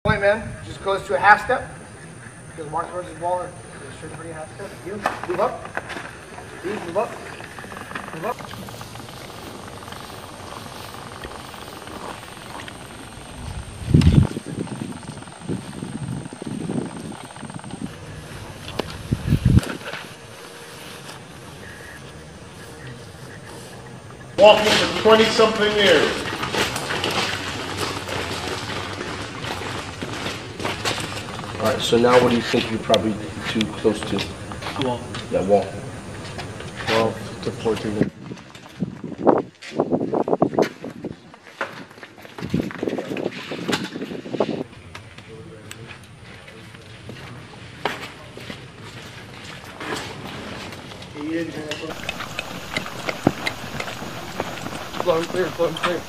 Point man just goes to a half step. Just walk towards his ball and goes straight for a half step. You move up. You move up. Move up. Walking for 20-something years. All right, so now what do you think you're probably too close to? Wall. That wall. 12 to 14. Flow and clear, flow and clear.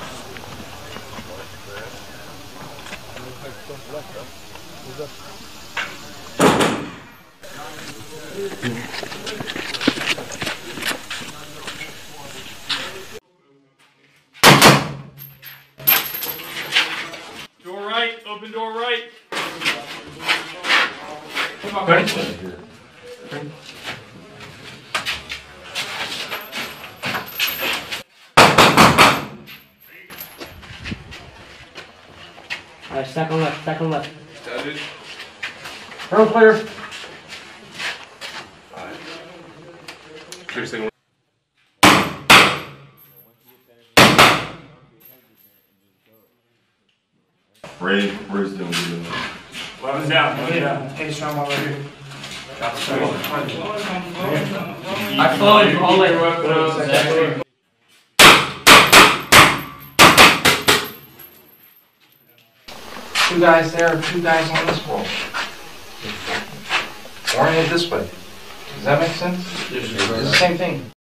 Door right, open door right. Alright, stack on left, stack on left. Started. Roll clear. Interesting. Where's the Weapons down, weapons down. Hey, Sean, while we're here. I flowed all the way. Two guys there, two guys on this wall. Orient it this way. Does that make sense? It's the same thing.